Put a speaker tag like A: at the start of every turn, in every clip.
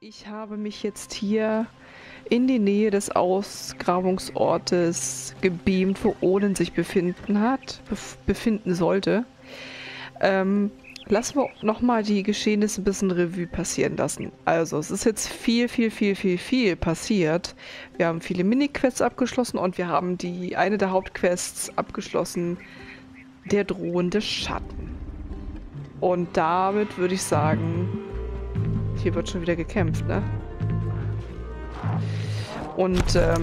A: Ich habe mich jetzt hier in die Nähe des Ausgrabungsortes gebeamt, wo Odin sich befinden sollte. Lassen wir nochmal die Geschehnisse ein bisschen Revue passieren lassen. Also, es ist jetzt viel passiert. Wir haben viele Mini-Quests abgeschlossen und wir haben eine der Hauptquests abgeschlossen, der drohende Schatten. Und damit würde ich sagen, hier wird schon wieder gekämpft, ne? Und,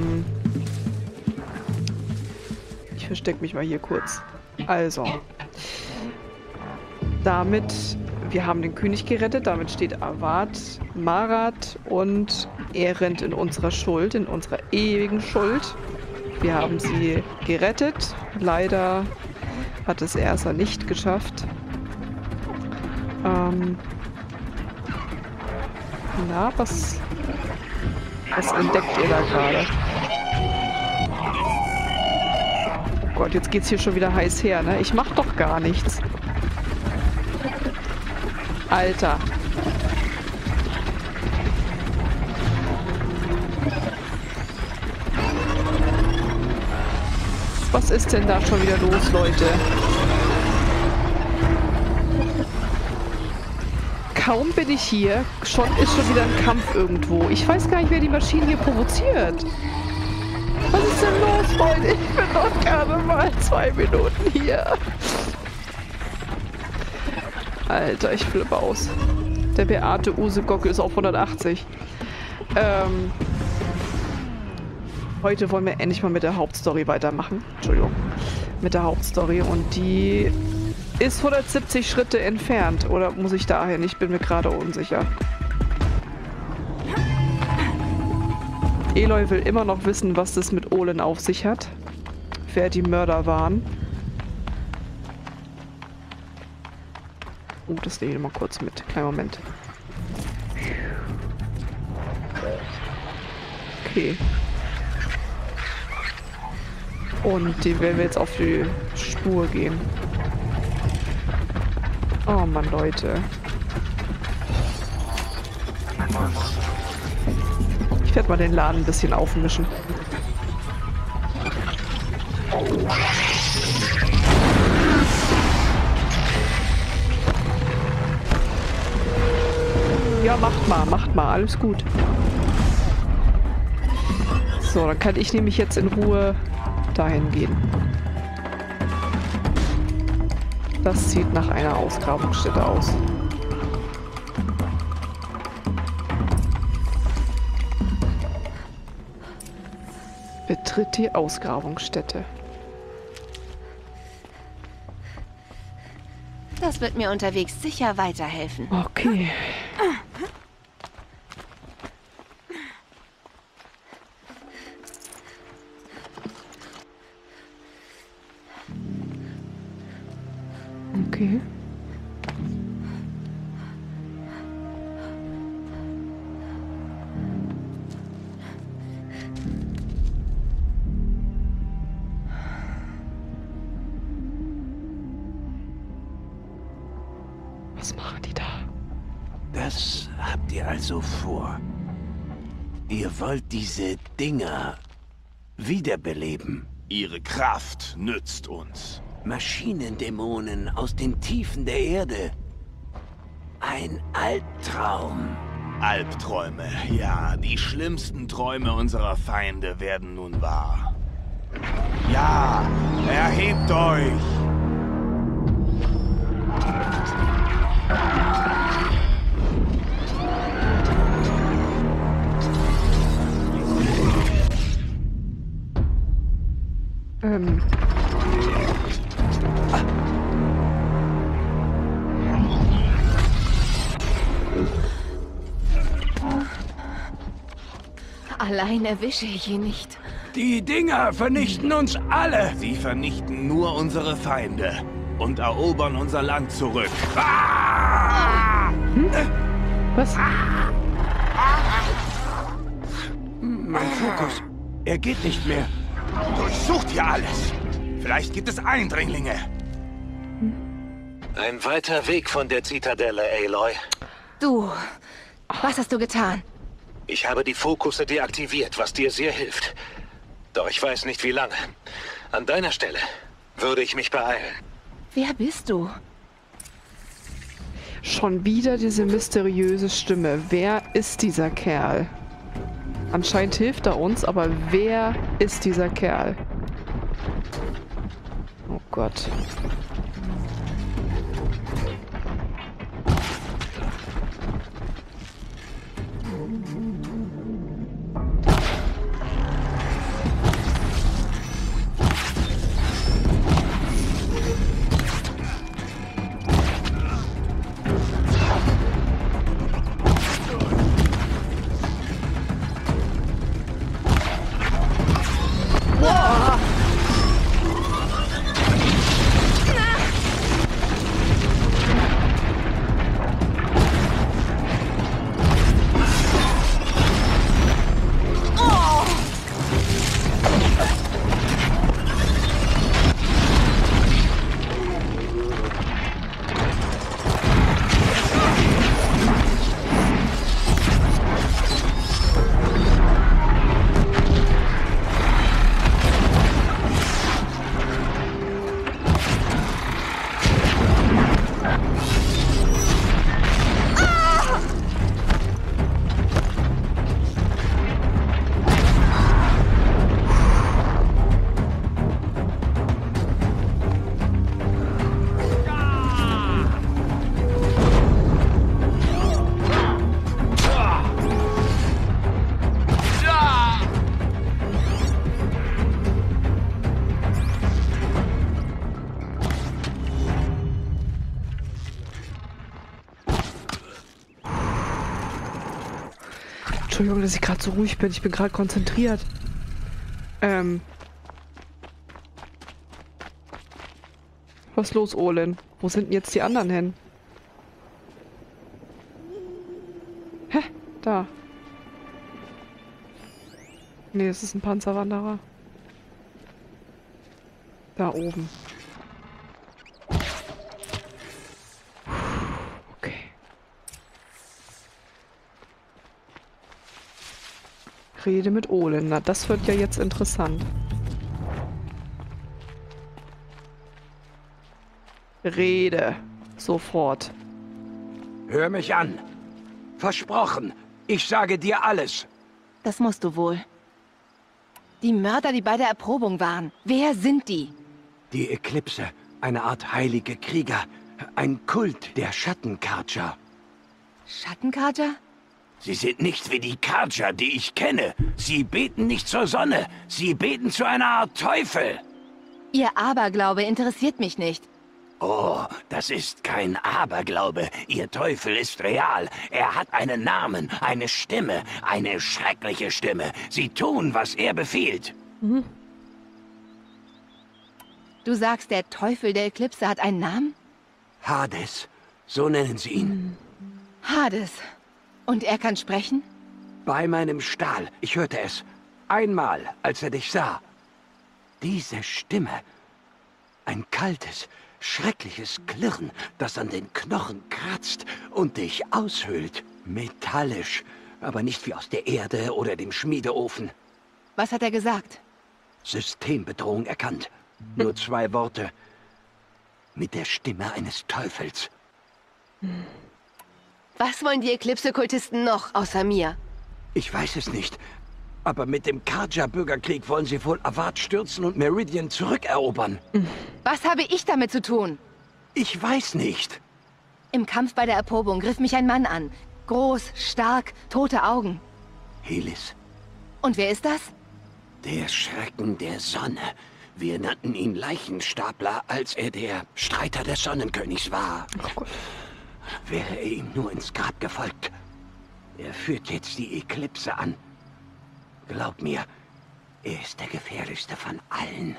A: ich verstecke mich mal hier kurz. Also, wir haben den König gerettet, damit steht Avad, Marat und Erend in unserer Schuld, in unserer ewigen Schuld. Wir haben sie gerettet. Leider hat es Ersa nicht geschafft. Na, was entdeckt ihr da gerade? Oh Gott, jetzt geht's hier schon wieder heiß her, ne? Ich mach doch gar nichts. Alter. Was ist denn da schon wieder los, Leute? Kaum bin ich hier, ist schon wieder ein Kampf irgendwo. Ich weiß gar nicht, wer die Maschinen hier provoziert. Was ist denn los, Freunde? Ich bin doch gerade mal 2 Minuten hier. Alter, ich flippe aus. Der Beate Usegocke ist auf 180. Heute wollen wir endlich mal mit der Hauptstory weitermachen. Entschuldigung. Mit der Hauptstory. Und die ist 170 Schritte entfernt. Oder muss ich dahin? Ich bin mir gerade unsicher. Aloy will immer noch wissen, was das mit Olin auf sich hat. Wer die Mörder waren. Oh, das nehme ich mal kurz mit. Kleinen Moment. Okay. Und dem werden wir jetzt auf die Spur gehen. Oh Mann, Leute. Ich werde mal den Laden ein bisschen aufmischen. Ja, macht mal, alles gut. So, dann kann ich nämlich jetzt in Ruhe dahin gehen. Das sieht nach einer Ausgrabungsstätte aus. Betritt die Ausgrabungsstätte.
B: Das wird mir unterwegs sicher weiterhelfen.
A: Okay. Okay. Was machen die da?
C: Das habt ihr also vor. Ihr wollt diese Dinger wiederbeleben.
D: Ihre Kraft nützt uns.
C: Maschinendämonen aus den Tiefen der Erde. Ein Albtraum.
D: Albträume, ja, die schlimmsten Träume unserer Feinde werden nun wahr. Ja, erhebt euch!
B: Allein erwische ich ihn nicht.
C: Die Dinger vernichten uns alle.
D: Sie vernichten nur unsere Feinde und erobern unser Land zurück. Ah!
A: Was?
C: Mein Fokus. Er geht nicht mehr.
D: Durchsucht hier alles. Vielleicht gibt es Eindringlinge.
E: Ein weiter Weg von der Zitadelle, Aloy.
B: Du, was hast du getan?
E: Ich habe die Fokusse deaktiviert, was dir sehr hilft. Doch ich weiß nicht, wie lange. An deiner Stelle würde ich mich beeilen.
B: Wer bist du?
A: Schon wieder diese mysteriöse Stimme. Wer ist dieser Kerl? Anscheinend hilft er uns, aber wer ist dieser Kerl? Oh Gott. Entschuldigung, dass ich gerade so ruhig bin. Ich bin gerade konzentriert. Was ist los, Olin? Wo sind denn jetzt die anderen hin? Hä? Da. Nee, das ist ein Panzerwanderer. Da oben. Okay. Rede mit Olin. Na, das wird ja jetzt interessant. Rede. Sofort.
C: Hör mich an. Versprochen. Ich sage dir alles.
B: Das musst du wohl. Die Mörder, die bei der Erprobung waren. Wer sind die?
C: Die Eklipse. Eine Art heilige Krieger. Ein Kult der Schattenkarcher.
B: Schattenkarcher?
C: Sie sind nicht wie die Karcher, die ich kenne. Sie beten nicht zur Sonne. Sie beten zu einer Art Teufel.
B: Ihr Aberglaube interessiert mich nicht.
C: Oh, das ist kein Aberglaube. Ihr Teufel ist real. Er hat einen Namen, eine Stimme, eine schreckliche Stimme. Sie tun, was er befiehlt.
A: Mhm.
B: Du sagst, der Teufel der Eklipse hat einen Namen?
C: Hades, so nennen sie ihn.
B: Hades. Und er kann sprechen?
C: Bei meinem Stahl. Ich hörte es. Einmal, als er dich sah. Diese Stimme. Ein kaltes, schreckliches Klirren, das an den Knochen kratzt und dich aushöhlt. Metallisch, aber nicht wie aus der Erde oder dem Schmiedeofen.
B: Was hat er gesagt?
C: Systembedrohung erkannt. Nur 2 Worte. Mit der Stimme eines Teufels.
B: Was wollen die Eklipse-Kultisten noch, außer mir?
C: Ich weiß es nicht. Aber mit dem Karja-Bürgerkrieg wollen sie wohl Avad stürzen und Meridian zurückerobern.
B: Was habe ich damit zu tun?
C: Ich weiß nicht.
B: Im Kampf bei der Erprobung griff mich ein Mann an. Groß, stark, tote Augen.
C: Helis.
B: Und wer ist das?
C: Der Schrecken der Sonne. Wir nannten ihn Leichenstapler, als er der Streiter des Sonnenkönigs war.
A: Oh Gott.
C: Wäre er ihm nur ins Grab gefolgt. Er führt jetzt die Eklipse an. Glaub mir, er ist der gefährlichste von allen.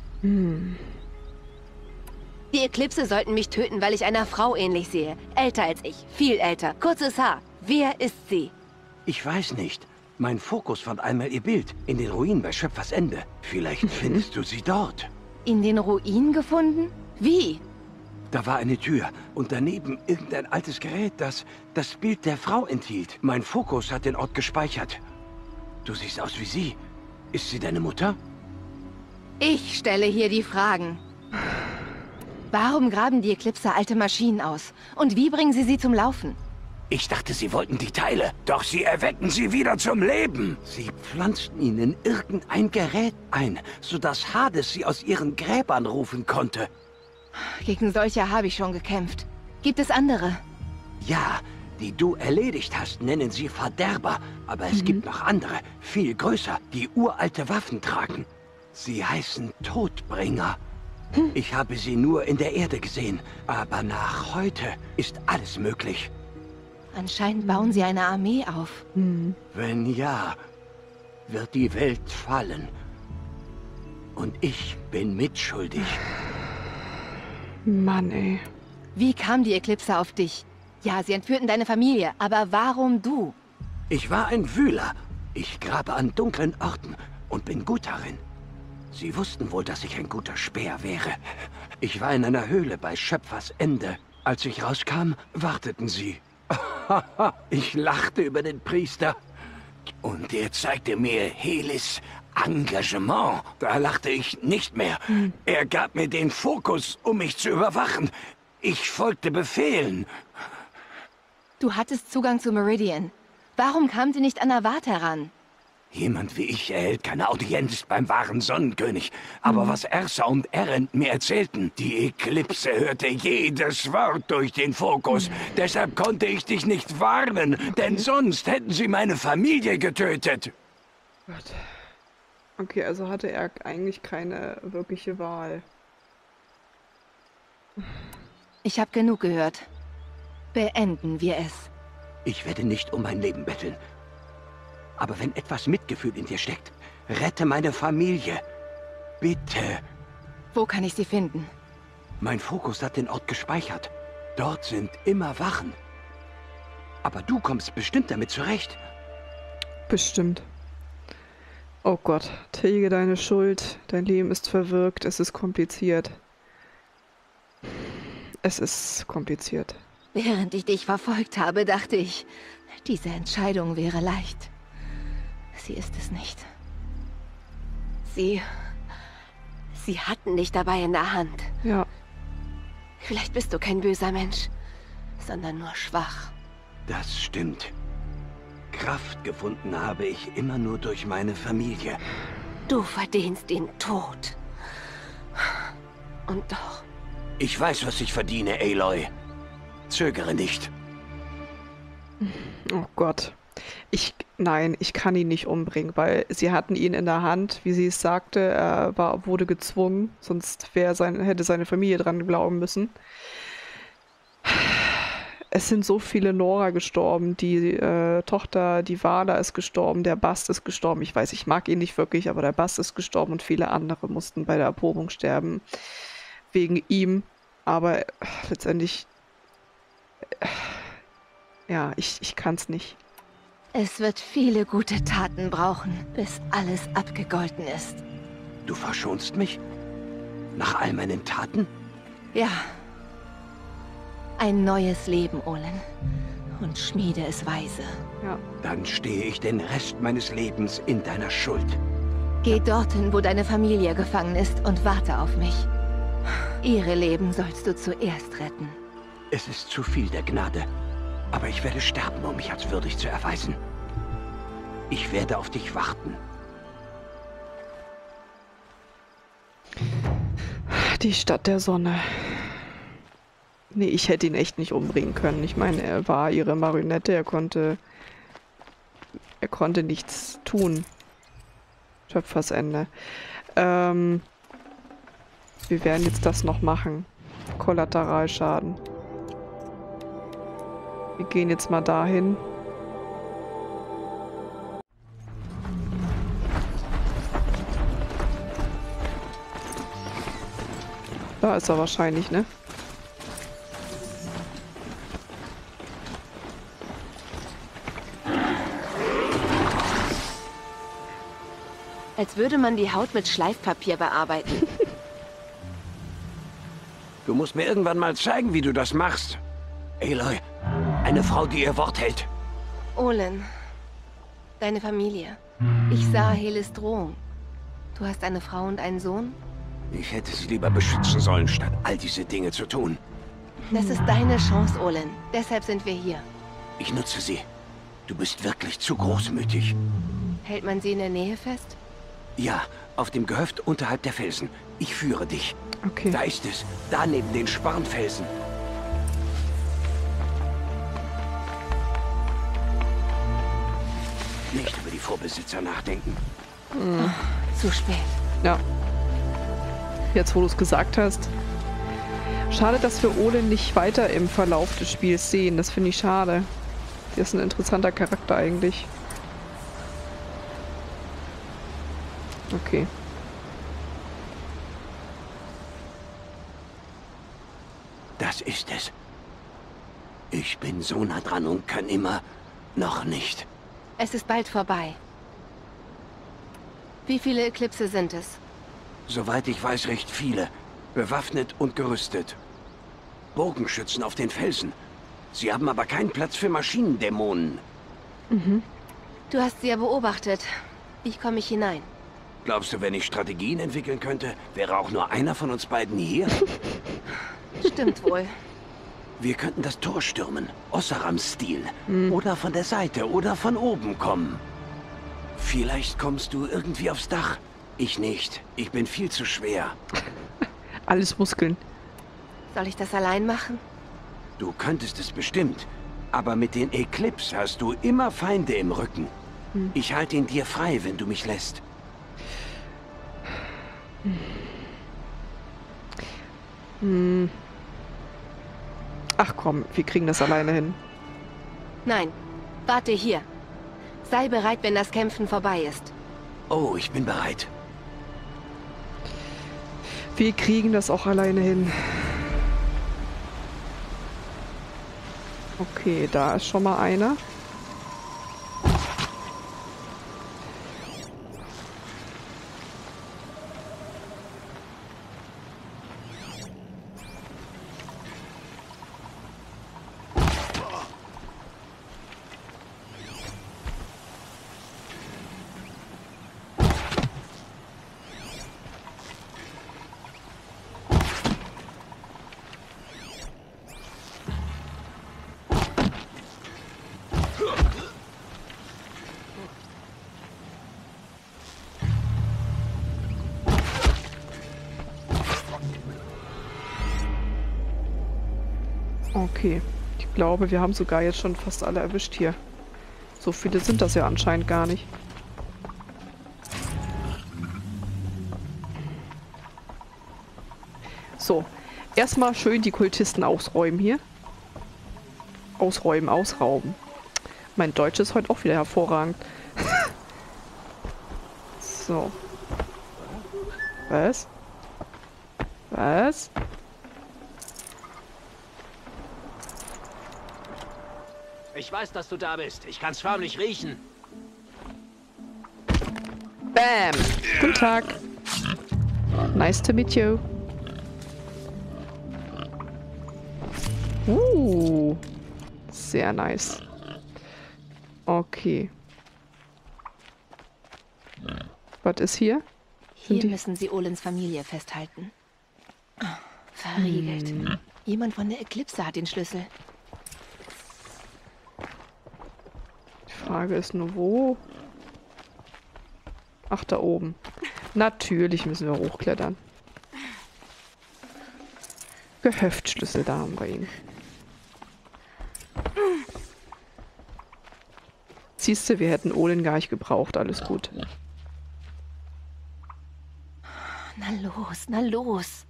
B: Die Eklipse sollten mich töten, weil ich einer Frau ähnlich sehe. Älter als ich, viel älter, kurzes Haar. Wer ist sie?
C: Ich weiß nicht. Mein Fokus fand einmal ihr Bild in den Ruinen bei Schöpfersende. Vielleicht findest du sie dort.
B: In den Ruinen gefunden? Wie?
C: Da war eine Tür und daneben irgendein altes Gerät, das das Bild der Frau enthielt. Mein Fokus hat den Ort gespeichert. Du siehst aus wie sie. Ist sie deine Mutter?
B: Ich stelle hier die Fragen. Warum graben die Eclipser alte Maschinen aus? Und wie bringen sie zum Laufen?
C: Ich dachte, sie wollten die Teile, doch sie erwecken sie wieder zum Leben. Sie pflanzten ihnen irgendein Gerät ein, sodass Hades sie aus ihren Gräbern rufen konnte.
B: Gegen solche habe ich schon gekämpft. Gibt es andere?
C: Ja, die du erledigt hast, nennen sie Verderber. Aber es gibt noch andere, viel größer, die uralte Waffen tragen. Sie heißen Todbringer. Ich habe sie nur in der Erde gesehen, aber nach heute ist alles möglich.
B: Anscheinend bauen sie eine Armee auf.
C: Wenn ja, wird die Welt fallen. Und ich bin mitschuldig.
A: Mann, ey.
B: Wie kamen die Eclipser auf dich? Ja, sie entführten deine Familie, aber warum du?
C: Ich war ein Wühler. Ich grabe an dunklen Orten und bin gut darin. Sie wussten wohl, dass ich ein guter Späher wäre. Ich war in einer Höhle bei Schöpfers Ende. Als ich rauskam, warteten sie. Ich lachte über den Priester. Und er zeigte mir Helis Engagement. Da lachte ich nicht mehr. Er gab mir den Fokus, um mich zu überwachen. Ich folgte Befehlen.
B: Du hattest Zugang zu Meridian. Warum kam sie nicht an Avat heran?
C: Jemand wie ich erhält keine Audienz beim wahren Sonnenkönig. Aber was Ersa und Erend mir erzählten, die Eklipse hörte jedes Wort durch den Fokus. Deshalb konnte ich dich nicht warnen, denn sonst hätten sie meine Familie getötet.
A: Gott. Okay, also hatte er eigentlich keine wirkliche Wahl.
B: Ich habe genug gehört. Beenden wir es.
C: Ich werde nicht um mein Leben betteln. Aber wenn etwas Mitgefühl in dir steckt, rette meine Familie. Bitte.
B: Wo kann ich sie finden?
C: Mein Fokus hat den Ort gespeichert. Dort sind immer Wachen. Aber du kommst bestimmt damit zurecht.
A: Bestimmt. Oh Gott, tilge deine Schuld. Dein Leben ist verwirkt. Es ist kompliziert. Es ist kompliziert.
B: Während ich dich verfolgt habe, dachte ich, diese Entscheidung wäre leicht. Sie ist es nicht. Sie hatten dich dabei in der Hand.
A: Ja.
B: Vielleicht bist du kein böser Mensch, sondern nur schwach.
C: Das stimmt. Kraft gefunden habe ich immer nur durch meine Familie.
B: Du verdienst den Tod. Und doch.
C: Ich weiß, was ich verdiene, Aloy. Zögere nicht.
A: Oh Gott. Nein, ich kann ihn nicht umbringen, weil sie hatten ihn in der Hand, wie sie es sagte. Er wurde gezwungen, sonst hätte seine Familie dran glauben müssen. Es sind so viele Nora gestorben, die Tochter, die Vala ist gestorben, der Bast ist gestorben. Ich weiß, ich mag ihn nicht wirklich, aber der Bast ist gestorben und viele andere mussten bei der Erprobung sterben. Wegen ihm. Aber letztendlich, ja, ich kann es nicht.
B: Es wird viele gute Taten brauchen, bis alles abgegolten ist.
C: Du verschonst mich? Nach all meinen Taten?
B: Ja. Ein neues Leben, Olin. Und schmiede es weise.
A: Ja.
C: Dann stehe ich den Rest meines Lebens in deiner Schuld.
B: Geh dorthin, wo deine Familie gefangen ist, und warte auf mich. Ihre Leben sollst du zuerst retten.
C: Es ist zu viel der Gnade. Aber ich werde sterben, um mich als würdig zu erweisen. Ich werde auf dich warten.
A: Die Stadt der Sonne. Nee, ich hätte ihn echt nicht umbringen können. Ich meine, er war ihre Marionette, er konnte nichts tun. Schöpfersende. Wir werden jetzt das noch machen. Kollateralschaden. Wir gehen jetzt mal dahin. Da ist er wahrscheinlich, ne?
B: Als würde man die Haut mit Schleifpapier bearbeiten.
C: Du musst mir irgendwann mal zeigen, wie du das machst. Aloy, eine Frau, die ihr Wort hält.
B: Olin, deine Familie. Ich sah Helis Drohung. Du hast eine Frau und einen Sohn?
C: Ich hätte sie lieber beschützen sollen, statt all diese Dinge zu tun.
B: Das ist deine Chance, Olin. Deshalb sind wir hier.
C: Ich nutze sie. Du bist wirklich zu großmütig.
B: Hält man sie in der Nähe fest?
C: Ja, auf dem Gehöft unterhalb der Felsen. Ich führe dich.
A: Okay.
C: Da ist es. Da neben den Sparrenfelsen. Nicht über die Vorbesitzer nachdenken.
B: Zu spät.
A: Ja. Jetzt, wo du es gesagt hast. Schade, dass wir Olin nicht weiter im Verlauf des Spiels sehen. Das finde ich schade. Der ist ein interessanter Charakter eigentlich. Okay.
C: Das ist es. Ich bin so nah dran und kann immer noch nicht.
B: Es ist bald vorbei. Wie viele Eklipse sind es?
C: Soweit ich weiß, recht viele. Bewaffnet und gerüstet. Bogenschützen auf den Felsen. Sie haben aber keinen Platz für Maschinendämonen.
B: Du hast sie ja beobachtet. Wie komme ich hinein?
C: Glaubst du, wenn ich Strategien entwickeln könnte, wäre auch nur einer von uns beiden hier?
B: Stimmt wohl.
C: Wir könnten das Tor stürmen. Ossaram-Stil. Oder von der Seite oder von oben kommen. Vielleicht kommst du irgendwie aufs Dach. Ich nicht. Ich bin viel zu schwer.
A: Alles Muskeln.
B: Soll ich das allein machen?
C: Du könntest es bestimmt. Aber mit den Eclipse hast du immer Feinde im Rücken. Ich halte ihn dir frei, wenn du mich lässt.
A: Ach komm, wir kriegen das alleine hin.
B: Nein. Warte hier. Sei bereit, wenn das Kämpfen vorbei ist.
C: Oh, ich bin bereit.
A: Wir kriegen das auch alleine hin. Okay, da ist schon mal einer. Okay, ich glaube, wir haben sogar jetzt schon fast alle erwischt hier. So viele sind das ja anscheinend gar nicht. So, erstmal schön die Kultisten ausräumen hier. Ausräumen, ausrauben. Mein Deutsch ist heute auch wieder hervorragend. So. Was? Was?
F: Ich weiß, dass du da bist. Ich kann's förmlich riechen.
A: Bam! Guten Tag. Nice to meet you. Sehr nice. Okay. Was ist hier?
B: Hier müssen sie Olins Familie festhalten. Oh, verriegelt. Jemand von der Eklipse hat den Schlüssel.
A: Die Frage ist nur, wo? Ach, da oben. Natürlich müssen wir hochklettern. Gehöftschlüssel, da haben wir ihn. Siehst du, wir hätten Olin gar nicht gebraucht. Alles gut.
B: Na los, na los.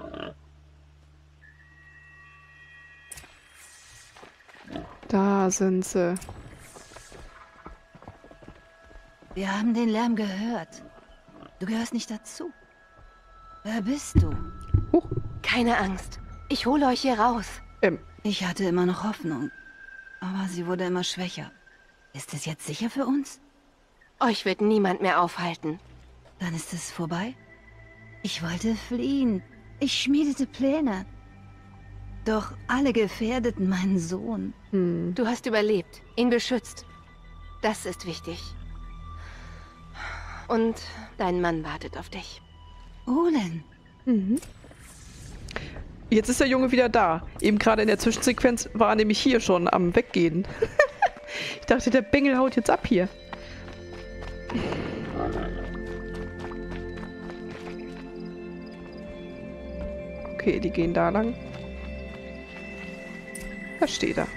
A: Da sind sie.
G: Wir haben den Lärm gehört. Du gehörst nicht dazu. Wer bist du?
B: Keine Angst. Ich hole euch hier raus.
G: Ich hatte immer noch Hoffnung. Aber sie wurde immer schwächer. Ist es jetzt sicher für uns?
B: Euch wird niemand mehr aufhalten.
G: Dann ist es vorbei? Ich wollte fliehen. Ich schmiedete Pläne. Doch alle gefährdeten meinen Sohn.
B: Du hast überlebt, ihn beschützt. Das ist wichtig. Und dein Mann wartet auf dich.
G: Olen.
A: Jetzt ist der Junge wieder da. Eben gerade in der Zwischensequenz war er nämlich hier schon am Weggehen. Ich dachte, der Bengel haut jetzt ab hier. Okay, die gehen da lang. Da steht er.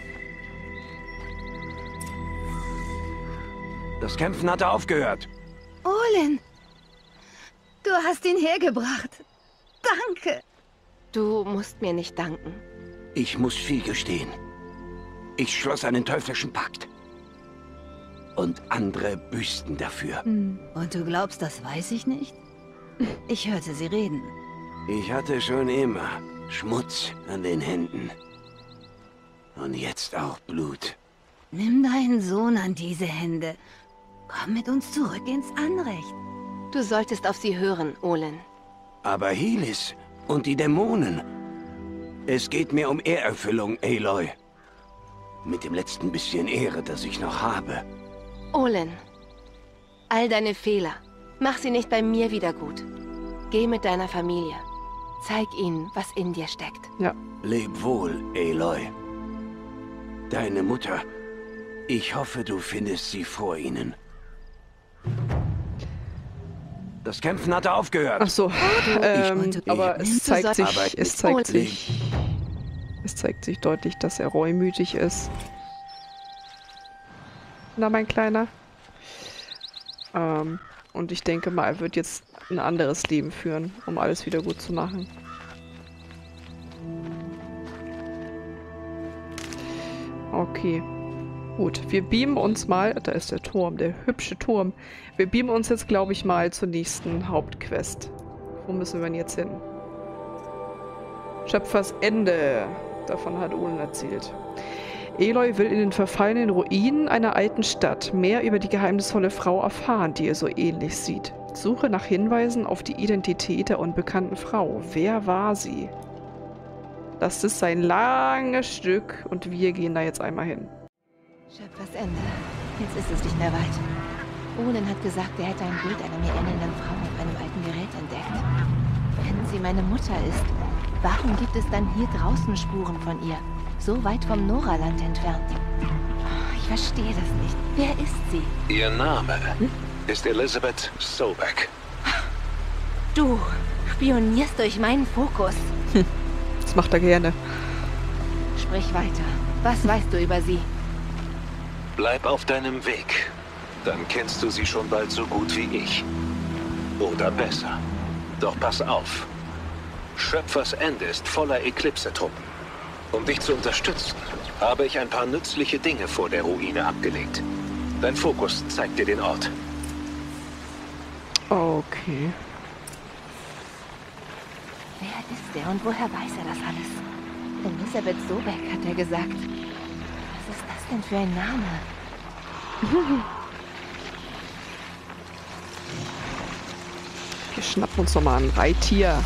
C: Das Kämpfen hatte aufgehört.
G: Olen. Du hast ihn hergebracht. Danke.
B: Du musst mir nicht danken.
C: Ich muss viel gestehen. Ich schloss einen teuflischen Pakt. Und andere büßten dafür.
G: Und du glaubst, das weiß ich nicht? Ich hörte sie reden.
C: Ich hatte schon immer Schmutz an den Händen. Und jetzt auch Blut.
G: Nimm deinen Sohn an diese Hände. Komm mit uns zurück ins Anrecht.
B: Du solltest auf sie hören, Olen.
C: Aber Helis und die Dämonen. Es geht mir um Ehrerfüllung, Aloy. Mit dem letzten bisschen Ehre, das ich noch habe.
B: Olen, all deine Fehler, mach sie nicht bei mir wieder gut. Geh mit deiner Familie. Zeig ihnen, was in dir steckt.
A: Ja.
C: Leb wohl, Aloy. Deine Mutter. Ich hoffe, du findest sie vor ihnen. Das Kämpfen hatte aufgehört.
A: Ach so. Aber es zeigt sich deutlich, dass er reumütig ist. Na, mein Kleiner. Und ich denke mal, er wird jetzt ein anderes Leben führen, um alles wieder gut zu machen. Okay. Gut, wir beamen uns mal, da ist der Turm, der hübsche Turm. Wir beamen uns jetzt, glaube ich, mal zur nächsten Hauptquest. Wo müssen wir denn jetzt hin? Schöpfers Ende. Davon hat Olen erzählt. Aloy will in den verfallenen Ruinen einer alten Stadt mehr über die geheimnisvolle Frau erfahren, die ihr so ähnlich sieht. Suche nach Hinweisen auf die Identität der unbekannten Frau. Wer war sie? Das ist ein langes Stück und wir gehen da jetzt einmal hin.
B: Schöpfers Ende. Jetzt ist es nicht mehr weit. Olen hat gesagt, er hätte ein Bild einer mir ähnelnden Frau auf einem alten Gerät entdeckt. Wenn sie meine Mutter ist, warum gibt es dann hier draußen Spuren von ihr? So weit vom Noraland entfernt. Ich verstehe das nicht. Wer ist sie?
E: Ihr Name ist Elizabeth Sobek.
B: Du spionierst durch meinen Fokus.
A: Das macht er gerne.
B: Sprich weiter. Was weißt du über sie?
E: Bleib auf deinem Weg. Dann kennst du sie schon bald so gut wie ich. Oder besser. Doch pass auf. Schöpfers Ende ist voller Eclipse-Truppen. Um dich zu unterstützen, habe ich ein paar nützliche Dinge vor der Ruine abgelegt. Dein Fokus zeigt dir den Ort.
A: Okay.
B: Wer ist der und woher weiß er das alles? Elisabeth Sobek hat er gesagt. Was ist das denn für ein Name?
A: Wir schnappen uns doch mal ein Reittier.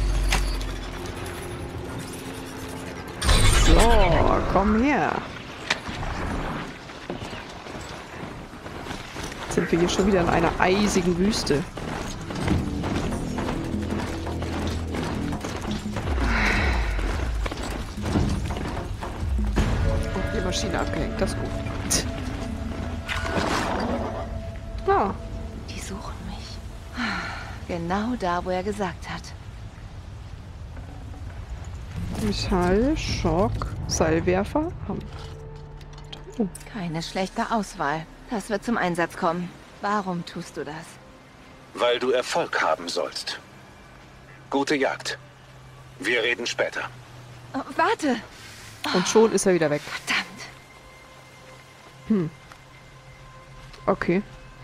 A: So, komm her. Jetzt sind wir hier schon wieder in einer eisigen Wüste. Oh, die Maschine abgehängt, das ist gut. Ah,
B: Die suchen mich. Genau da, wo er gesagt hat.
A: Metall, Schock, Seilwerfer. Oh.
B: Keine schlechte Auswahl. Das wird zum Einsatz kommen. Warum tust du das?
E: Weil du Erfolg haben sollst. Gute Jagd. Wir reden später.
B: Oh, warte!
A: Und schon ist er wieder weg.
B: Verdammt!
A: Okay.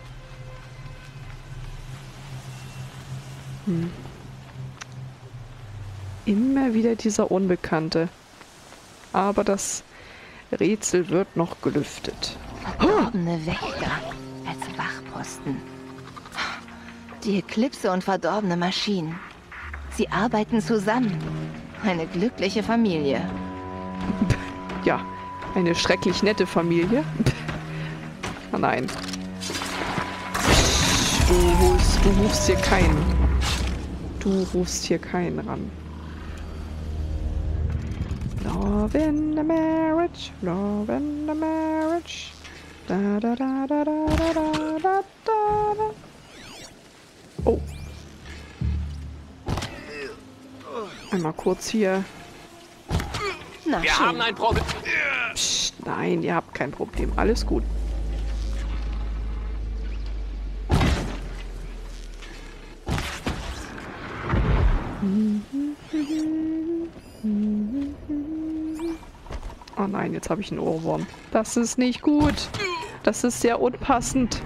A: Immer wieder dieser Unbekannte. Aber das Rätsel wird noch gelüftet.
B: Verdorbene Wächter als Wachposten. Die Eclipse und verdorbene Maschinen. Sie arbeiten zusammen. Eine glückliche Familie.
A: Ja, eine schrecklich nette Familie. Oh nein. Du rufst hier keinen. Du rufst hier keinen ran. Love in the marriage, love in the marriage. Da da da da da da da da. Oh. Einmal kurz hier.
B: Na,
F: Wir
B: schön.
F: haben ein Problem.
A: Psst, nein, ihr habt kein Problem. Alles gut. Oh nein, jetzt habe ich einen Ohrwurm. Das ist nicht gut. Das ist sehr unpassend.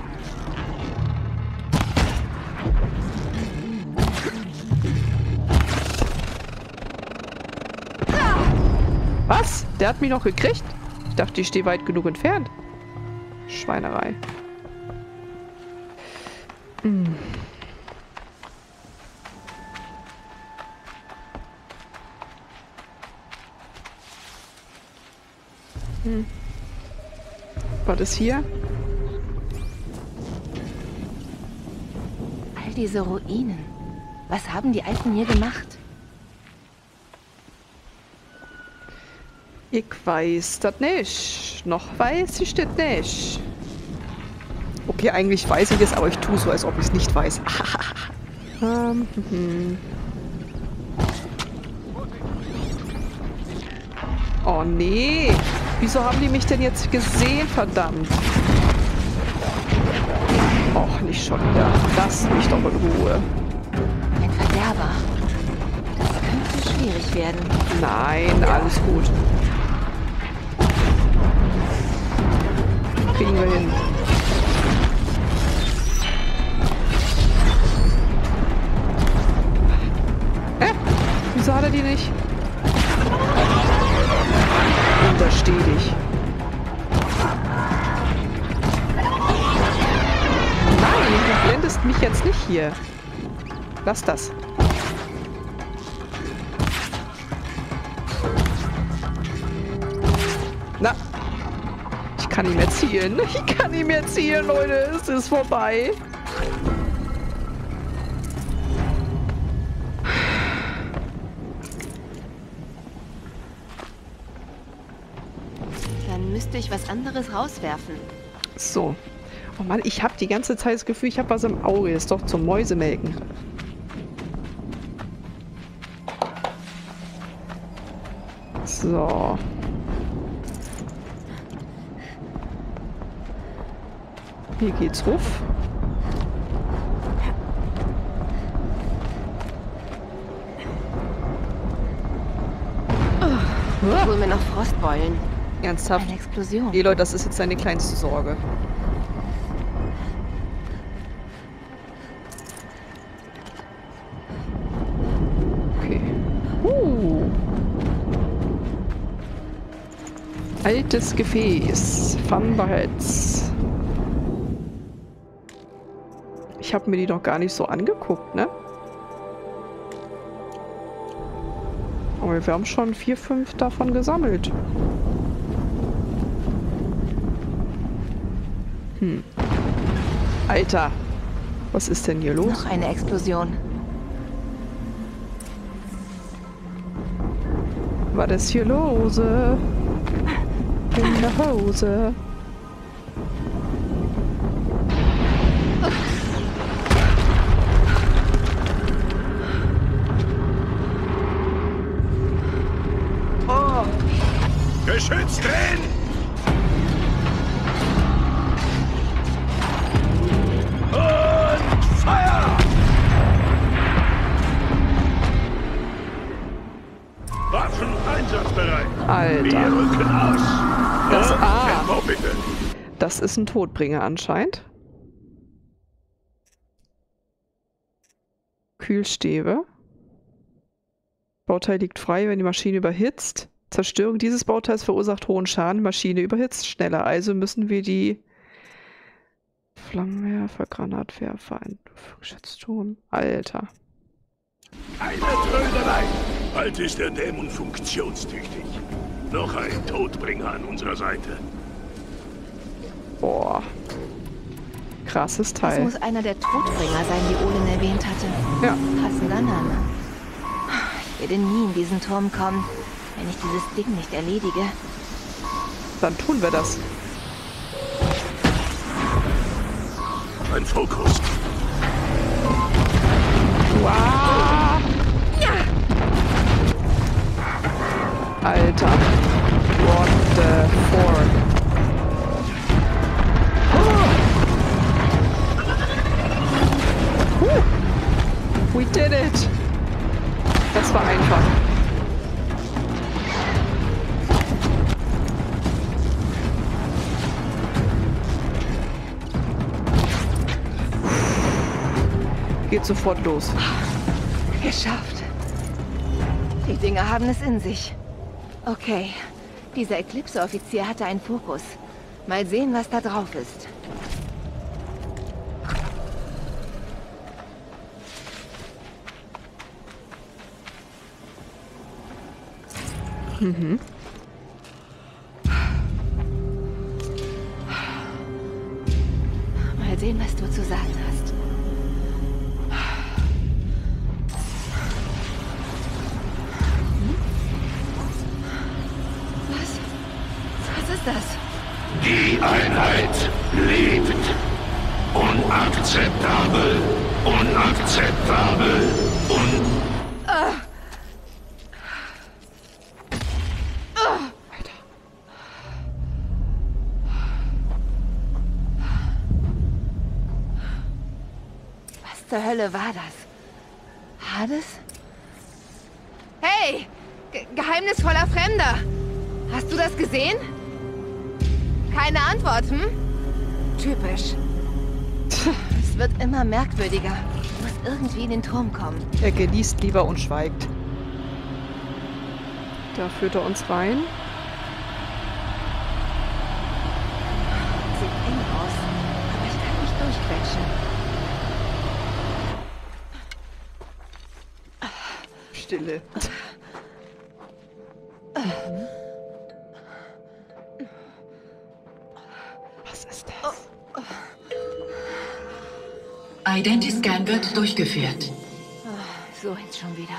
A: Was? Der hat mich noch gekriegt? Ich dachte, ich stehe weit genug entfernt. Schweinerei. Hm. Was ist hier?
B: All diese Ruinen. Was haben die Alten hier gemacht?
A: Ich weiß das nicht. Noch weiß ich das nicht. Okay, eigentlich weiß ich es, aber ich tue so, als ob ich es nicht weiß. Oh nee. Wieso haben die mich denn jetzt gesehen, verdammt? Och, nicht schon wieder. Lass mich doch in Ruhe.
B: Ein Verderber. Das könnte schwierig werden.
A: Nein, alles gut. Kriegen wir hin. Wieso hat er die nicht? Untersteh dich. Nein, du blendest mich jetzt nicht hier. Lass das. Na. Ich kann nicht mehr zielen. Ich kann nicht mehr zielen, Leute. Es ist vorbei.
B: Dann müsste ich was anderes rauswerfen.
A: So. Oh Mann, ich habe die ganze Zeit das Gefühl, ich habe was im Auge. Ist doch zum Mäusemelken. So. Hier geht's ruf.
B: Ich hol mir noch Frostbeulen.
A: Ernsthaft?
B: Eine Explosion.
A: Eloy, das ist jetzt deine kleinste Sorge. Okay. Altes Gefäß. Funberheads. Ich habe mir die doch gar nicht so angeguckt, ne? Aber wir haben schon 4, 5 davon gesammelt. Alter, was ist denn hier los?
B: Noch eine Explosion.
A: Was ist hier los? In der Hose.
D: Geschütz drehen! Und Feuer! Waffen einsatzbereit! Wir
A: Alter,
D: rücken aus!
A: Das
D: Und
A: A.
D: Tempo bitte!
A: das ist ein Todbringer anscheinend. Kühlstäbe. Bauteil liegt frei, wenn die Maschine überhitzt. Zerstörung dieses Bauteils verursacht hohen Schaden. Maschine überhitzt schneller. Also müssen wir die Flammenwerfer, Granatwerfer, ein Geschützturm. Alter.
D: Keine Trödelei! Bald ist der Dämon funktionstüchtig. Noch ein Todbringer an unserer Seite.
A: Boah. Krasses
B: Das
A: Teil.
B: muss einer der Todbringer sein, die Olin erwähnt hatte.
A: Ja.
B: Passender Name. Ich werde nie in diesen Turm kommen, wenn ich dieses Ding nicht erledige.
A: Dann tun wir das.
D: Ein Fokus.
A: Wow.
B: Ja!
A: Alter. What the fuck? We did it! Das war einfach. Geht sofort los.
B: Geschafft. Die Dinger haben es in sich. Okay, dieser Eclipse-Offizier hatte einen Fokus. Mal sehen, was da drauf ist. Mal sehen, was du zu sagen hast. Was ist das?
H: Die Einheit lebt. Unakzeptabel. Unakzeptabel.
B: Was zur Hölle war das? Hades? Hey! Geheimnisvoller Fremder! Hast du das gesehen? Keine Antwort, hm? Typisch. Es wird immer merkwürdiger. Ich muss irgendwie in den Turm kommen.
A: Er genießt lieber und schweigt. Da führt er uns rein.
B: Sieht eng aus, aber ich kann nicht durchquetschen.
A: Stille. Was ist das?
I: Identiscan wird durchgeführt.
B: So jetzt schon wieder.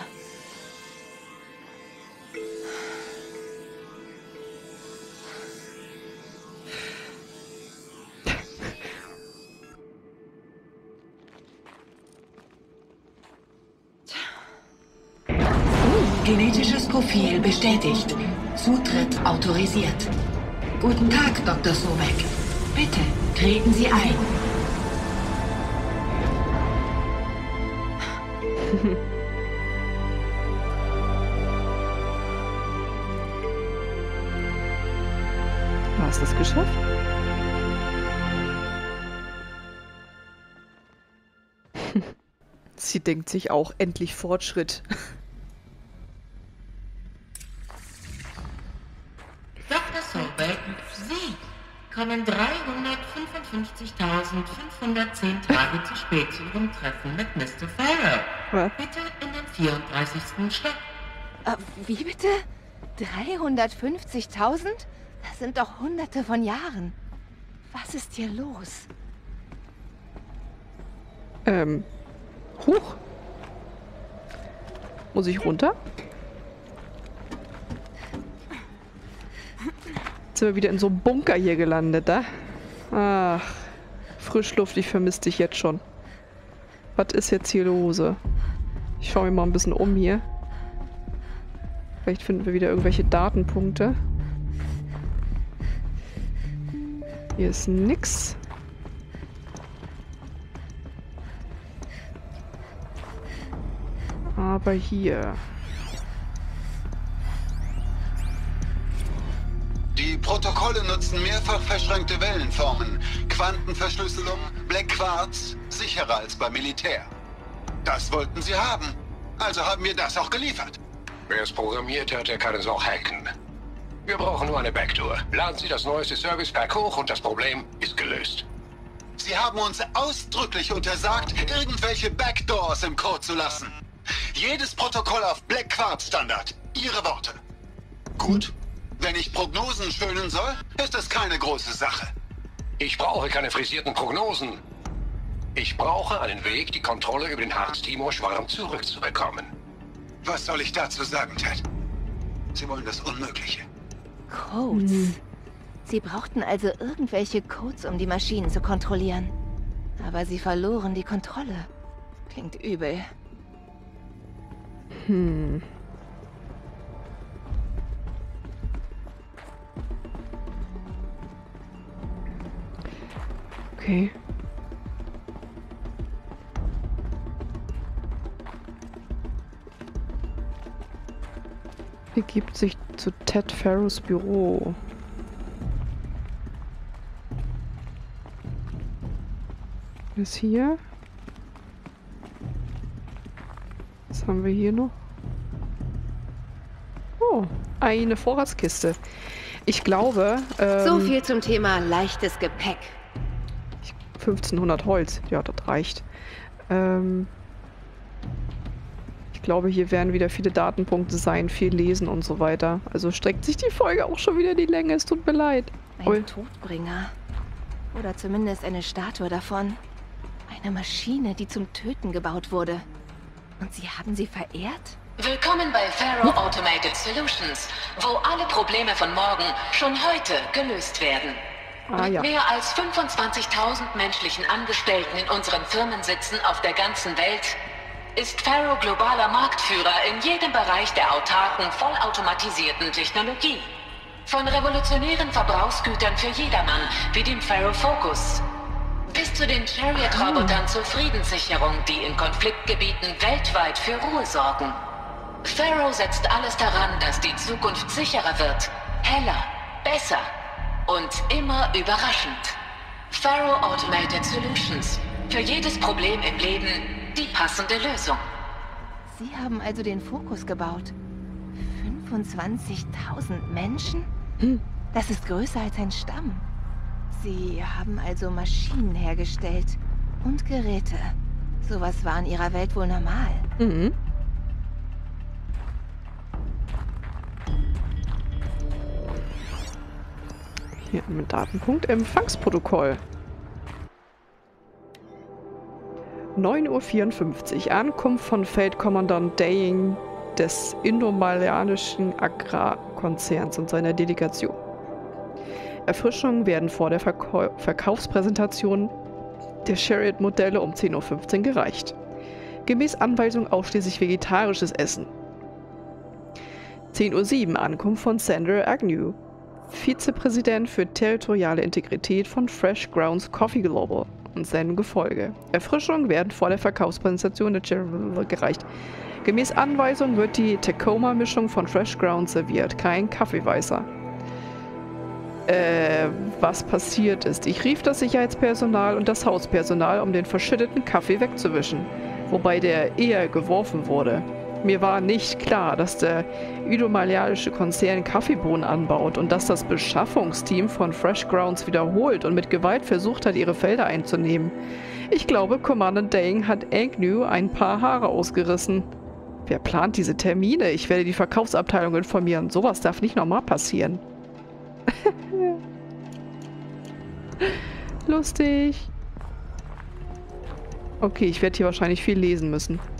I: Genetisches Profil bestätigt. Zutritt autorisiert. Guten Tag, Dr. Sobek. Bitte, treten Sie ein.
A: Hast du es geschafft? Sie denkt sich auch endlich Fortschritt.
J: Dr. Sobek, Sie kommen 355.510 Tage zu spät zu Ihrem Treffen mit Mr. Farrow.
A: Was?
J: Bitte in den 34. Stock.
B: Wie bitte? 350.000? Das sind doch Hunderte von Jahren. Was ist hier los?
A: Huch. Muss ich runter? Jetzt sind wir wieder in so einem Bunker hier gelandet, da? Ach, Frischluft, ich vermisse dich jetzt schon. Was ist jetzt hier los? Ich schaue mir mal ein bisschen um hier. Vielleicht finden wir wieder irgendwelche Datenpunkte. Hier ist nix. Aber hier.
K: Die Protokolle nutzen mehrfach verschränkte Wellenformen, Quantenverschlüsselung, Black Quartz, sicherer als beim Militär. Das wollten sie haben, also haben wir das auch geliefert.
E: Wer es programmiert hat, der kann es auch hacken. Wir brauchen nur eine Backdoor. Laden Sie das neueste Service Pack hoch und das Problem ist gelöst.
K: Sie haben uns ausdrücklich untersagt, irgendwelche Backdoors im Code zu lassen. Jedes Protokoll auf Black Quartz Standard. Ihre Worte. Gut, Wenn ich Prognosen schönen soll, ist das keine große Sache.
C: Ich brauche keine frisierten Prognosen. Ich brauche einen Weg, die Kontrolle über den Hart-Timor-Schwarm zurückzubekommen.
K: Was soll ich dazu sagen, Ted? Sie wollen das Unmögliche.
B: Codes. Sie brauchten also irgendwelche Codes, um die Maschinen zu kontrollieren. Aber sie verloren die Kontrolle. Klingt übel.
A: Okay. Begibt sich zu Ted Farrows Büro. Was ist hier? Was haben wir hier noch? Oh, eine Vorratskiste. Ich glaube...
B: so viel zum Thema leichtes Gepäck.
A: 1500 Holz. Ja, das reicht. Ich glaube, hier werden wieder viele Datenpunkte sein, viel lesen und so weiter. Also streckt sich die Folge auch schon wieder in die Länge. Es tut mir leid.
B: Ein Todbringer. Oder zumindest eine Statue davon. Eine Maschine, die zum Töten gebaut wurde. Und Sie haben sie verehrt?
I: Willkommen bei Faro Automated Solutions, wo alle Probleme von morgen schon heute gelöst werden. Mit mehr als 25.000 menschlichen Angestellten in unseren Firmensitzen auf der ganzen Welt ist Faro globaler Marktführer in jedem Bereich der autarken, vollautomatisierten Technologie. Von revolutionären Verbrauchsgütern für jedermann, wie dem Faro Focus, bis zu den Chariot-Robotern zur Friedenssicherung, die in Konfliktgebieten weltweit für Ruhe sorgen. Faro setzt alles daran, dass die Zukunft sicherer wird, heller, besser und immer überraschend. Faro Automated Solutions. Für jedes Problem im Leben die passende Lösung.
B: Sie haben also den Fokus gebaut. 25.000 Menschen? Das ist größer als ein Stamm. Sie haben also Maschinen hergestellt und Geräte. Sowas war in ihrer Welt wohl normal.
A: Hier mit Datenpunkt Empfangsprotokoll. 9:54 Uhr. Ankunft von Feldkommandant Daying des indomalianischen Agrarkonzerns und seiner Delegation. Erfrischungen werden vor der Verkaufspräsentation der Chariot-Modelle um 10:15 Uhr gereicht. Gemäß Anweisung ausschließlich vegetarisches Essen. 10:07 Uhr. Ankunft von Sandra Agnew, Vizepräsident für territoriale Integrität von Fresh Grounds Coffee Global und seinem Gefolge. Erfrischungen werden vor der Verkaufspräsentation der Chariot gereicht. Gemäß Anweisung wird die Tacoma-Mischung von Fresh Grounds serviert, kein Kaffeeweißer. Was passiert ist. Ich rief das Sicherheitspersonal und das Hauspersonal, um den verschütteten Kaffee wegzuwischen, wobei der eher geworfen wurde. Mir war nicht klar, dass der indomalianische Konzern Kaffeebohnen anbaut und dass das Beschaffungsteam von Fresh Grounds wiederholt und mit Gewalt versucht hat, ihre Felder einzunehmen. Ich glaube, Commandant Daying hat Agnew ein paar Haare ausgerissen. Wer plant diese Termine? Ich werde die Verkaufsabteilung informieren. Sowas darf nicht nochmal passieren. Lustig. Okay, ich werde hier wahrscheinlich viel lesen müssen.